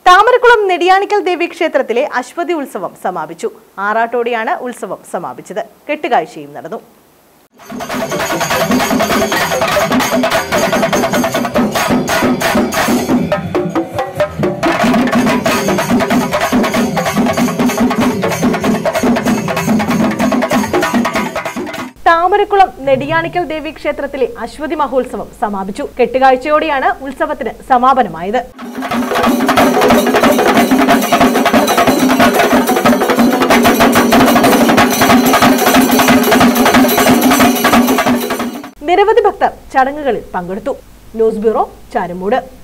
താമരക്കുളം നെടിയാണിക്കൽ ദേവി ക്ഷേത്രത്തിലെ അശ്വതി ഉത്സവം സമാപിച്ചു. ആറാട്ടോടെയാണ് ഉത്സവം സമാപിച്ചത്. കെട്ടുകാഴ്ചയും നടന്നു. താമരക്കുളം നെടിയാണിക്കൽ ദേവി ക്ഷേത്രത്തിലെ അശ്വതി മഹോത്സവം സമാപിച്ചു. കെട്ടുകാഴ്ചയോടെയാണ് ഉത്സവത്തിന് സമാപനമായത്. നിരവധി ഭക്തർ ചടങ്ങുകളിൽ പങ്കെടുത്തു. News bureau, Charummood.